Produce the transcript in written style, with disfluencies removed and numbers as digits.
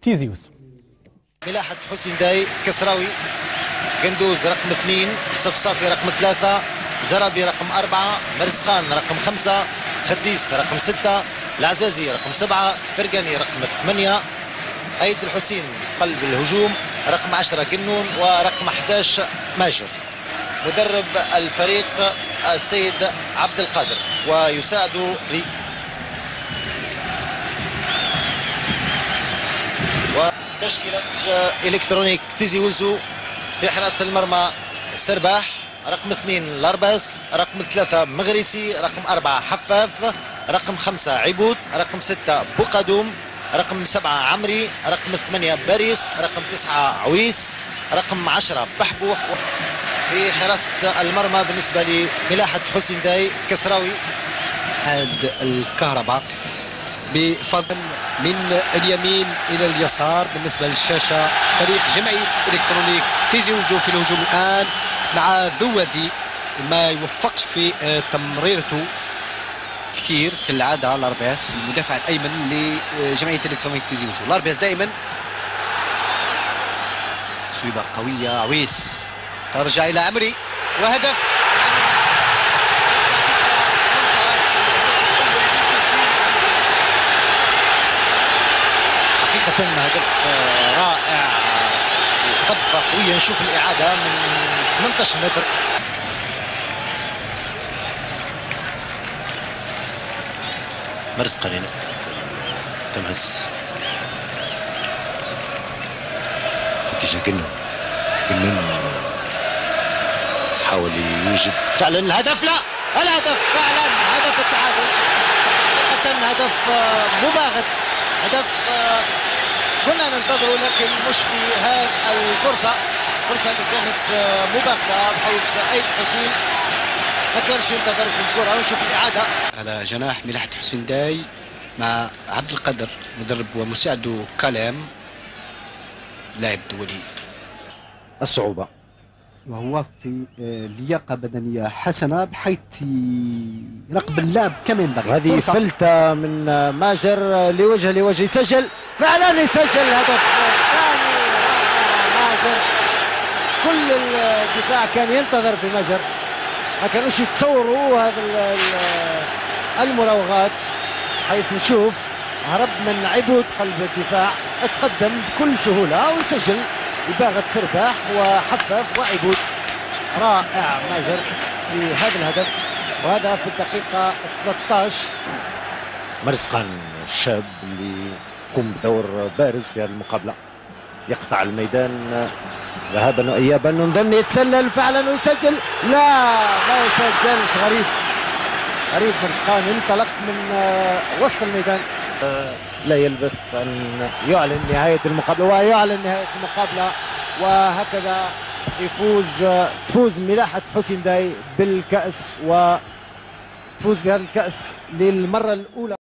تيزيوس. ملاحة حسين داي، كسراوي، قندوز رقم 2، صفصافي رقم 3، زرابي رقم 4، مرزقان رقم 5، خديس رقم 6، العزازي رقم 7، فرقاني رقم 8، أيد الحسين قلب الهجوم رقم 10 قنون، ورقم 11 ماجر. مدرب الفريق السيد عبد القادر، ويساعد وتشكيلة إلكترونيك تيزي وزو. في حراسة المرمى سرباح، رقم 2 لارباس، رقم 3 مغريسي، رقم 4 حفاف، رقم 5 عبود، رقم 6 بوقادوم، رقم 7 عمري، رقم 8 باريس، رقم 9 عويس، رقم 10 بحبوح. في حراسة المرمى بالنسبة لملاحة حسين داي كسراوي. هاد الكهرباء بفضل من اليمين الى اليسار بالنسبه للشاشه. فريق جمعيه الكترونيك تيزي وزو في الهجوم الان مع ذوذي، ما يوفقش في تمريرته كثير كالعاده. لاربياس المدافع الايمن لجمعيه الكترونيك تيزي وزو. لاربياس دائما سويبه قويه. عويس ترجع الى عمري وهدف. حقيقة هدف رائع، قذفة قوية. نشوف الإعادة من 18 متر. مرزقان تمس في اتجاه قنون حاول يوجد فعلا الهدف. لا، الهدف فعلا هدف التعادل. حقيقة هدف مباغت، هدف كنا ننتظره، لكن مش في هذه الفرصة اللي كانت مباغتة، بحيث أيد حسين ما كانش ينتظر في الكرة. ونشوف الإعادة على جناح ملاحة حسين داي مع عبد القادر مدرب ومساعده كلام لاعب دولي. الصعوبة وهو في لياقة بدنية حسنة بحيث يراقب اللعب كما ينبغي. هذه فلتة من ماجر لوجه يسجل فعلا، يسجل هدف ثاني. ماجر كل الدفاع كان ينتظر في ماجر، ما كانوش يتصوروا هذا المراوغات، حيث نشوف هرب من عبود قلب الدفاع، اتقدم بكل سهولة ويسجل إباغة سرباح وحفاف وعبود. رائع ماجر في هذا الهدف، وهذا في الدقيقة 13. مرزقان الشاب اللي يقوم بدور بارز في هذه المقابلة، يقطع الميدان ذهابا وإيابا، نظن يتسلل فعلا ويسجل. لا، ما يسجلش. غريب مرزقان انطلق من وسط الميدان. لا يلبث أن يعلن نهاية المقابلة، ويعلن نهاية المقابلة، وهكذا تفوز ملاحة حسين داي بالكأس، وتفوز بهذا الكأس للمرة الأولى.